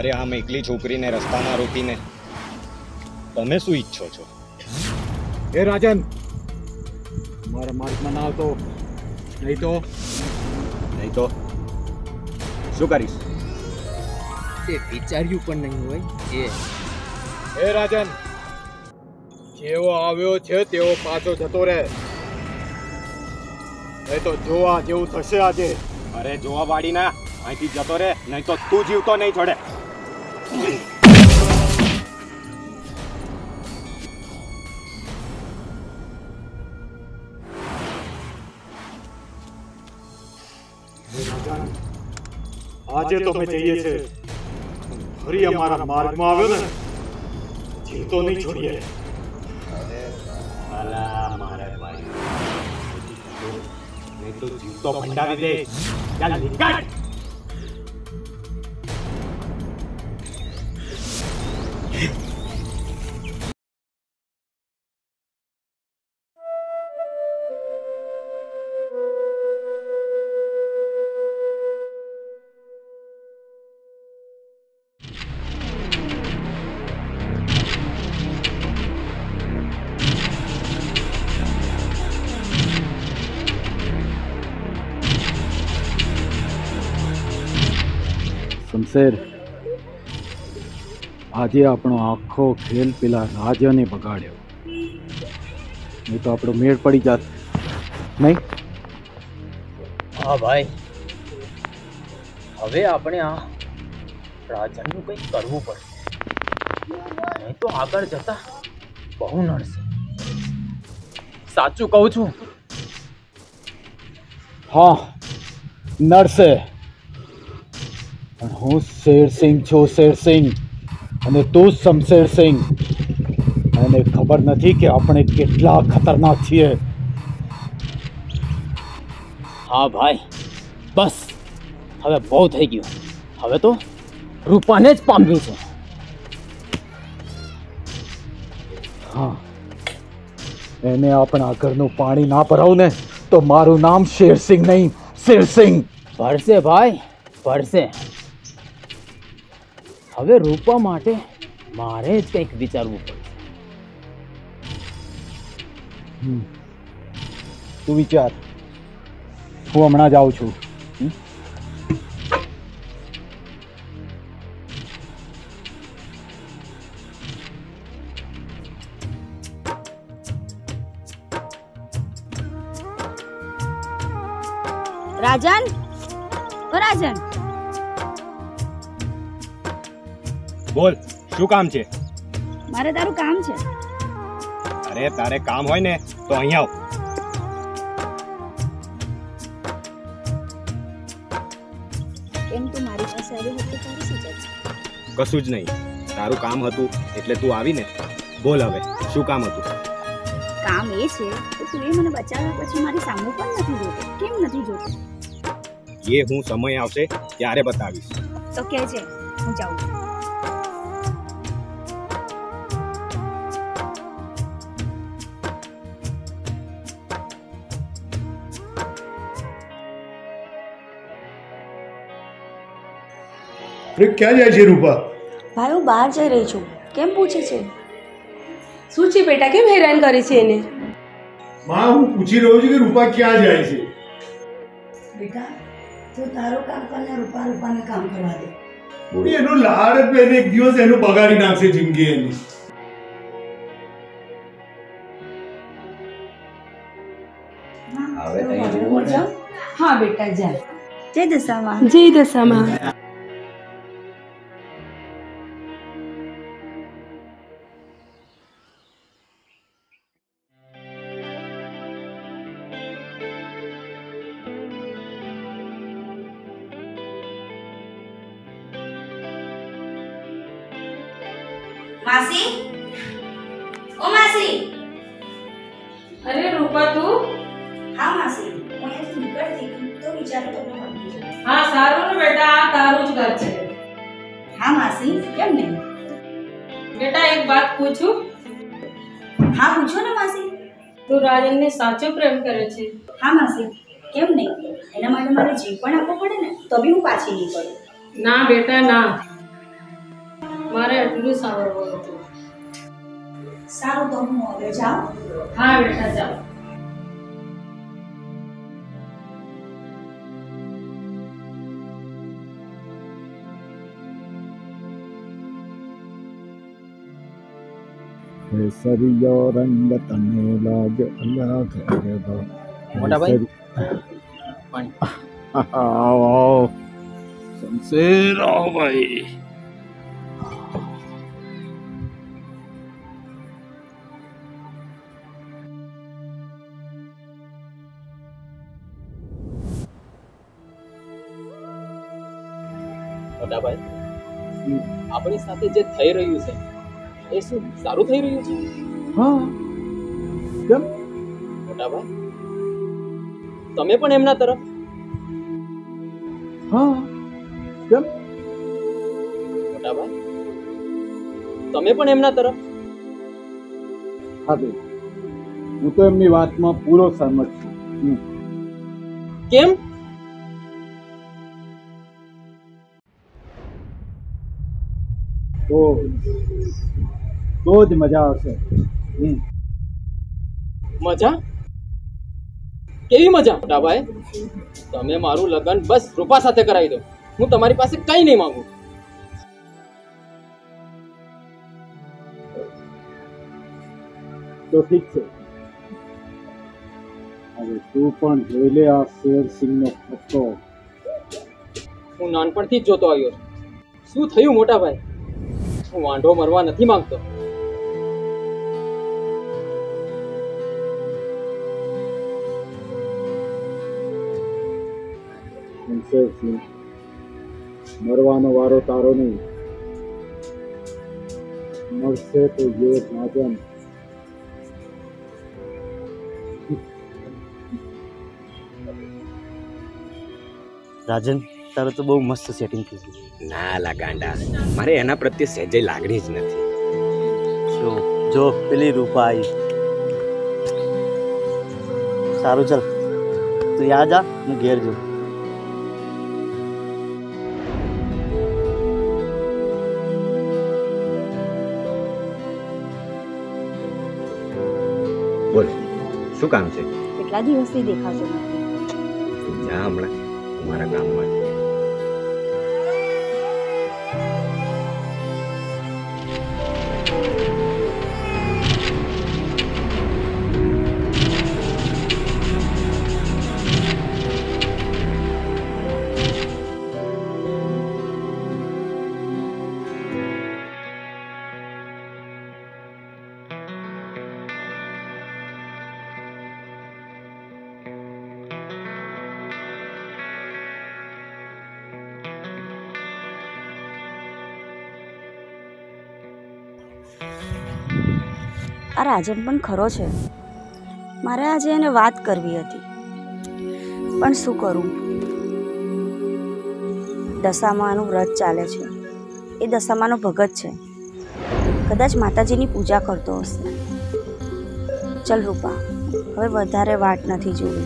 અરે આમ એકલી છોકરીને રસ્તામાં રોકીને તમે શું ઈચ્છો છો? એ રાજન, મારા માર્ગમાં ના આવતો, નહીં તો શું કરીશ? તે વિચાર્યું પણ નહીં હોય એ. એ રાજન, જેવો આવ્યો છે તેવો પાછો જતો રહે, નહીં તો જોવા જેવું થશે આજે. અરે જોવા વાળી ના, અહીંથી જતો રે, નહીં તો તું જીવતો નહીં છોડે. આજે તો અમે જઈએ છે, ફરી અમારા માર્ગમાં આવ્યો ને જીવતો નહીં છોડીએ. મારા ભાઈ નહીં તો જીવતો ભંડાવી દે. ચાલ નીકળ. શમશેર, આજે આપણો આખો ખેલ પેલા રાજ્યને બગાડ્યો, નહીં તો આપણો મેળ પડી જાત. નહીં? હા ભાઈ, હવે આપણે આ રાજનનું કંઈક કરવું પડશે, નહીં તો આગળ જતા બહુ નડશે. સાચું કહું છું. હા, નડશે. પણ હું શેરસિંહ છું, શેરસિંહ, અને તું શમશેરસિંહ. એને ખબર નથી કે આપણે કેટલા ખતરનાક છીએ. હા ભાઈ, બસ હવે બહુ થઈ ગયું. હવે તો રૂપાને જ પામ્યું છે. હા, એને આપણા ઘરનું પાણી ના ભરાવું ને તો મારું નામ શેરસિંહ નહીં, શેરસિંહ. ભરશે ભાઈ, ભરશે. હવે રૂપા માટે મારે જ કંઈક વિચારવું પડશે. તું વિચાર, હું હમણાં જ આવું છું. રાજન, ઓ રાજન, બોલ, શું કામ છે? મારે તારું કામ છે. અરે તારે કામ હોય ને તો અહીંયા આવ. કેમ તું મારી પાસે આવી હતી? તારી શું છે? કશું જ નહીં, તારું કામ હતું એટલે તું આવીને. બોલ હવે, શું કામ હતું? કામ એ છે કે તું એ મને બચાવ્યા પછી મારી સામુ પણ નથી જોતો. કેમ નથી જોતો? એ હું સમય આવશે ત્યારે બતાવીશ. તો કહેજે, હું જાઉં. ક્યાં જાય છે રૂપા? ભાઈ, હું બહાર જઈ રહી છું. કેમ પૂછે છે? શું છે બેટા, કેમ હેરાન કરે છે એને? માં, હું પૂછી રહ્યો છું કે રૂપા ક્યાં જાય છે? બેટા, તું તારું કામ કરને, રૂપાને કામ કરવા દે. એનો લાડ પહેલે એક દિવસ એનું બગાડી નાખશે જિંદગી એની. હા બેટા, જા. જય દશામાં. જય દશામાં. માસી, ઓ માસી. અરે રૂપા, તું? હા માસી, હું અહીંયાથી નીકળતી હતી તો વિચાર્યું તમને મળતી જાઉં. હા, સારું ને બેટા, આ તારું જ ઘર છે. હા માસી, કેમ નહીં? બેટા, એક વાત પૂછું? હા પૂછો ને માસી. તું રાજનને સાચો પ્રેમ કરે છે? હા માસી, કેમ નહીં? એના માટે મારે જીવ પણ આપવો પડે ને, તો બી હું પાછી નહીં પડું. ના બેટા, ના. મારે એટલું સાંભળવું હતું. સારું તો હું હવે જાઉં. હા બેટા ચાલો. કેસરીયો રંગ તને લાગે અલગ મોટા ભાઈ? આવો શમશેર આવો ભાઈ. મોટા ભાઈ, આપણી સાથે જે થઈ રહ્યું છે એ શું સારું થઈ રહ્યું છે? હા કેમ? મોટા ભાઈ, તમે પણ એમના તરફ? હા કેમ? મોટા ભાઈ, તમે પણ એમના તરફ? હા ભાઈ, હું તો એમની વાતમાં પૂરો સહમત છું. કેમ? તો જ મજા આવશે. મજા? કેવી મજા? મોટા ભાઈ, તમે મારું લગ્ન બસ રૂપા સાથે કરાવી દો. હું તમારી પાસે કઈ નહીં માંગુ. તો ઠીક છે. હવે તું પણ જોઈ લે આ શેરસિંહનો પત્તો. હું નાનપણથી જ જોતો આવ્યો છું. શું થયું મોટા ભાઈ? હું વાંઢો મરવા નથી માંગતો. શેરસિંહ, મરવાનો વારો તારો નહીં. મળશે તો યે રાજન. રાજન, તારું તો બહુ મસ્ત સેટિંગ થઈ ગયું. ના લા ગાંડા, મારે એના પ્રત્યે સહેજે લાગણી જ નથી. જો પેલી રૂપા આવી. સારું ચાલ, તું યા જા, હું ઘેર જઉં. બોલ, શું કામ છે? કેટલા દિવસથી દેખાતો નથી. જા હમણાં અમારા ગામમાં. આ રાજન પણ ખરો છે. મારે આજે એને વાત કરવી હતી, પણ શું કરું? દશામાનું વ્રત ચાલે છે. એ દશામાનો ભગત છે. કદાચ માતાજીની પૂજા કરતો હશે. ચલ રૂપા, હવે વધારે વાટ નથી જોવી.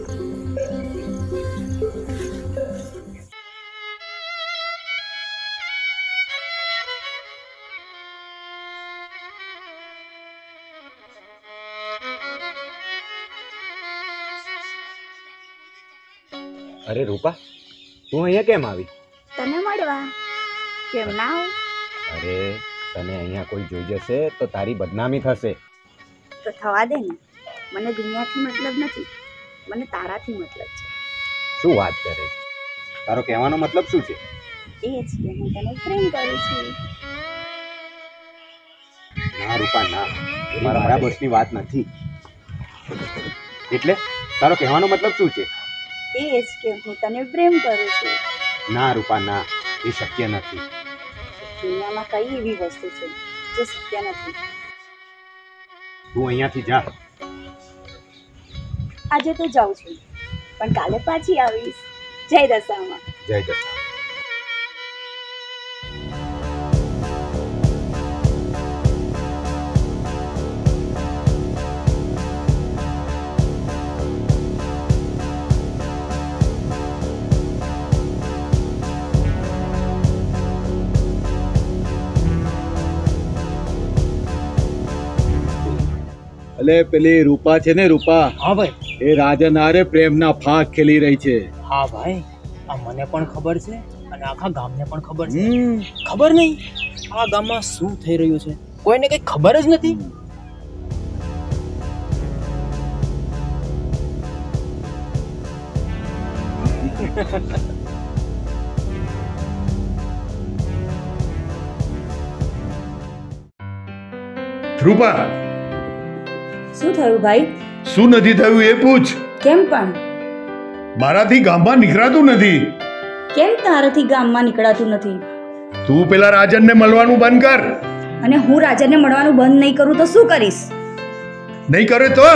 અરે રૂપા, તું અહીંયા કેમ આવી? તને મળવા. કેમ ના આવું? અરે તને અહીંયા કોઈ જોઈ જશે તો તારી બદનામી થશે. તો થવા દે ને. મને દુનિયાથી મતલબ નથી, મને તારાથી મતલબ છે. શું વાત કરે છે? તારો કહેવાનો મતલબ શું છે? એ જ કે હું તને પ્રેમ કરું છું. ના રૂપા ના, એ મારા બસની વાત નથી. એટલે તારો કહેવાનો મતલબ શું છે? એ જ કે હું તને પ્રેમ કરું છું. ના રૂપા ના, એ શક્ય નથી. દુનિયામાં કઈ એવી વસ્તુ છે જે શક્ય નથી? તું અહીંયાથી જા. આજે તો જાઉં છું, પણ કાલે પાછી આવીશ. જય દશામાં. જય દશા. અલે પેલી રૂપા છે ને, રૂપા, હા ભાઈ. એ રાજન હારે પ્રેમના ફાંક ખેલી રહી છે. હા ભાઈ, આ મને પણ ખબર છે અને આખા ગામને પણ ખબર છે. ખબર નહીં આ ગામમાં શું થઈ રહ્યું છે, કોઈને કઈ ખબર જ નથી. રૂપા, શું થયું ભાઈ? શું નથી થયું એ પૂછ. કેમ પણ? મારાથી ગામમાં નીકળાતું નથી. કેમ તારાથી ગામમાં નીકળાતું નથી? તું પેલા રાજનને મળવાનું બંધ કર. અને હું રાજાને મળવાનું બંધ નહીં કરું તો શું કરીશ? નહીં કરે તો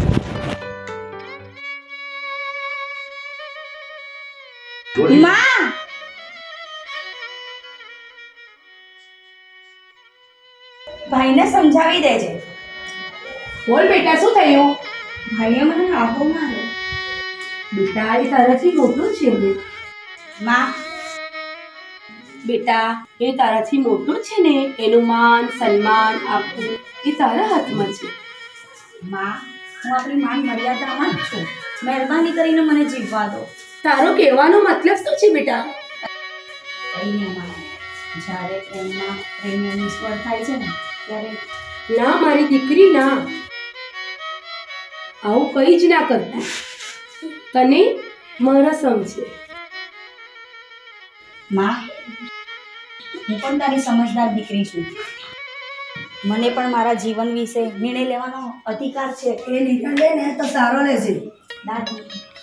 માં! ભાઈને સમજાવી દેજે. બોલ બેટા, શું થયું? ભાઈએ મને આખો માર્યો. બેટા, એ તારાથી મોટું છે ને. માં, બેટા, એ તારાથી મોટું છે ને, એનું માન સન્માન આપવું એ તારા હાથમાં છે. માં, હું આપણી માન મર્યાદામાં જ છું. મહેરબાની કરીને મને જીવવા દો. તારો કહેવાનો મતલબ શું છે બેટા? કઈ નહીં માં, જ્યારે પ્રેમની નિષ્ફળ થાય છે ને ત્યારે ના મારી દીકરી, ના, આવું કઈ જ ના કરતા. તને મારા સમ છે. માં, હું પણ તારી સમજદાર દીકરી છું. મને પણ મારા જીવન વિશે નિર્ણય લેવાનો અધિકાર છે. એ નિર્ણય લે ને તો સારો રહેશે. દાદી,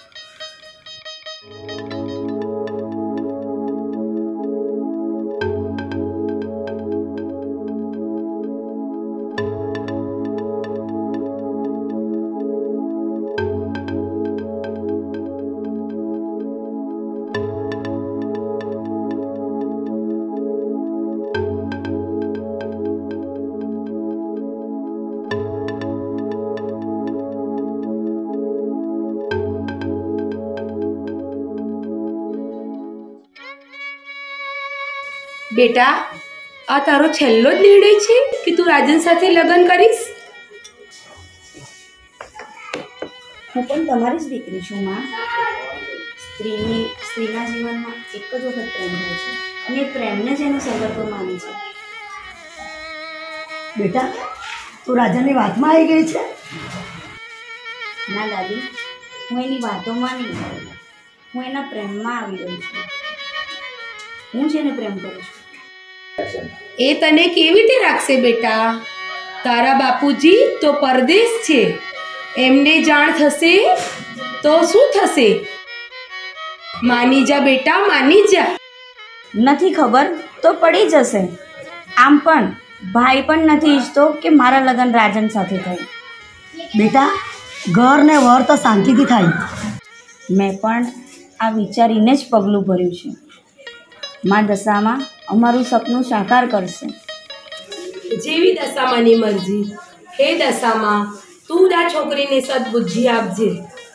બેટા, આ તારો છેલ્લો જ નિર્ણય છે કે તું રાજન સાથે લગ્ન કરીશ? હું પણ તમારી જ દીકરી છું માં. સ્ત્રીના જીવનમાં એક જ વખત પ્રેમ હોય છે અને એ પ્રેમને જ એનું સર્વસ્વ માને છે. બેટા, તું રાજાની વાતમાં આવી ગઈ છે. ના દાદી, હું એની વાતોમાં નહીં, હું એના પ્રેમમાં આવી રહી છું. હું જેને પ્રેમ કરું છું એ તને કેવી રીતે રાખશે બેટા? તારા બાપુજી તો પરદેશ છે, એમને જાણ થશે તો શું થશે? માની જા બેટા, માની જા. નથી ખબર તો પડી જશે. આમ પણ ભાઈ પણ નથી ઈચ્છતો કે મારા લગ્ન રાજન સાથે થાય. બેટા, ઘર ને વર તો શાંતિથી થાય. મેં પણ આ વિચારીને જ પગલું ભર્યું છે. મા દશામાં અમારું સપનું સાકાર કરશે. જેવી દશામાની મરજી. હે દશામાં, તું આ છોકરીને સદબુદ્ધિ આપજે.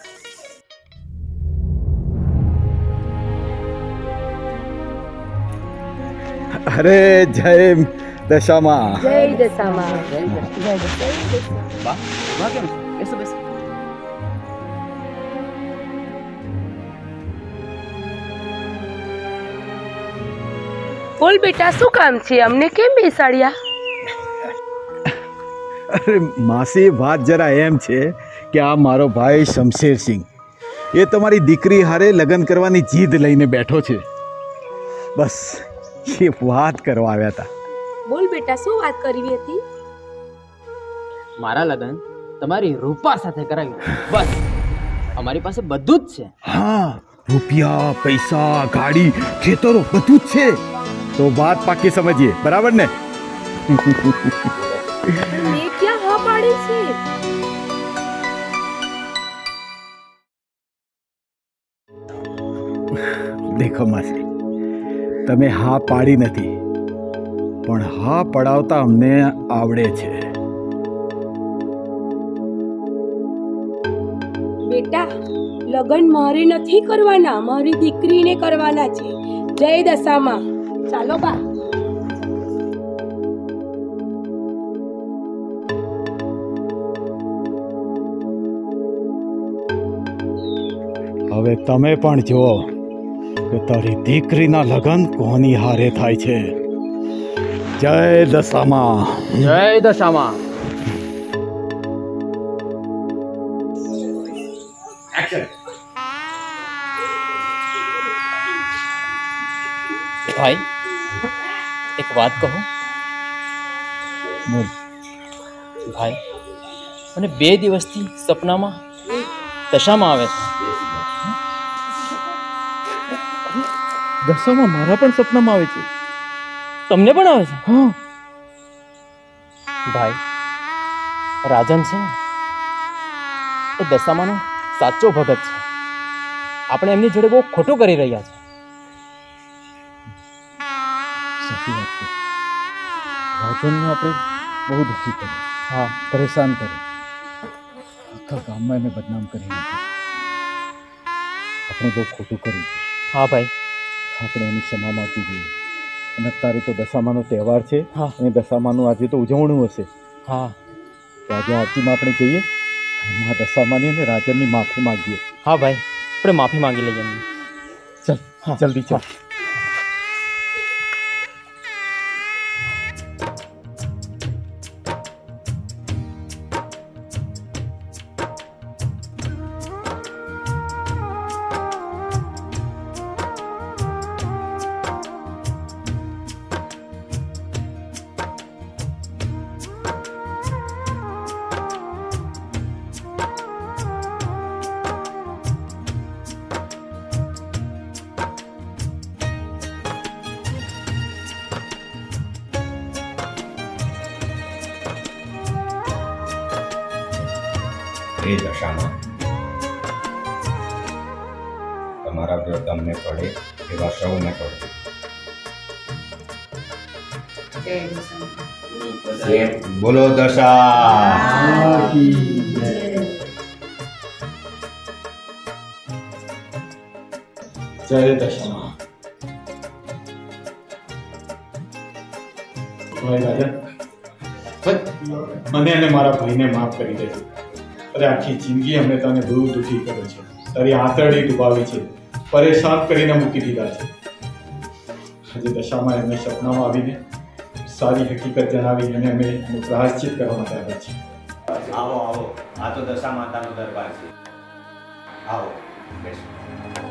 અરે જય દશામાં. જય દશામાં. બોલ બેટા, શું કામ છે? અમને કેમ બેસાડ્યા? અરે માસી, વાત જરા એમ છે કે આ મારો ભાઈ શમશેરસિંહ, એ તમારી દીકરી હારે લગ્ન કરવાની જીદ લઈને બેઠો છે. બસ એ વાત કરવા આવ્યા હતા. બોલ બેટા, શું વાત કરવી હતી? મારા લગ્ન તમારી રૂપા સાથે કરાવ્યું. બસ, અમારી પાસે બધું જ છે. હા, રૂપિયા, પૈસા, ગાડી, ખેતરો બધું જ છે. તો વાત પાકી સમજીએ, બરાબર ને? મેં ક્યાં હા પાડી છે? દેખો માસી, તમે હા પાડી નથી, પણ હા પડાવતા અમને આવડે છે. બેટા, લગ્ન મારે નથી કરવાના, મારી દીકરીને કરવાના છે. જય દશામાં. ચાલો બા. તમે પણ જુઓ કે તારી દીકરીના લગ્ન કોની હારે થાય છે. જય દશામાં. જય દશામાં. ભાઈ એક વાત કહું. બોલ. ભાઈ મને 2 દિવસથી સપનામાં દશામાં આવે છે. દશામાં મારા પણ સપનામાં આવે છે. તમને પણ આવે છે? હા ભાઈ, રાજન છે ને એ દશામાનો સાચો ભગત છે. આપણે એમની જોડે બહુ ખોટું કરી રહ્યા છે. સાચી વાત છે. રાજનને આપણે બહુ દુઃખી કર્યો. હા, પરેશાન કર્યો. આખા ગામમાં એને બદનામ કરી નાખ્યો. આપણે બહુ ખોટું કર્યું. હા ભાઈ, આપણે એની ક્ષમા માગવી જોઈએ. અને અત્યારે તો દશામાનો તહેવાર છે. હા. અને દશામાનું આજે તો ઉજવણું હશે. હા તો આજે આરતીમાં આપણે જઈએ મા દશામાની અને રાજનની માફી માગીએ. હા ભાઈ, આપણે માફી માંગી લઈએ એમની. ચાલ, હા, જલ્દી ચાલ. એ દશામાં તમારા વ્રત અમને પડે એવા સૌને પડે. બોલો દશા. જય દશામાં. ભાઈ રાજન, મને અને મારા ભાઈને માફ કરી દેજો. અરે આખી જિંદગી અમને તને બહુ દુઃખી કર્યો છે. તારી આંતરડી ડૂબાવી છે, પરેશાન કરીને મૂકી દીધા છે. આજે દશામાં એમને સપનામાં આવીને સારી હકીકત જણાવી અને અમે એનું પ્રાયશ્ચિત કરવા માટે આવ્યા છીએ. આવો આવો, આ તો દશા માતાનો દરબાર છે. આવો બેસો.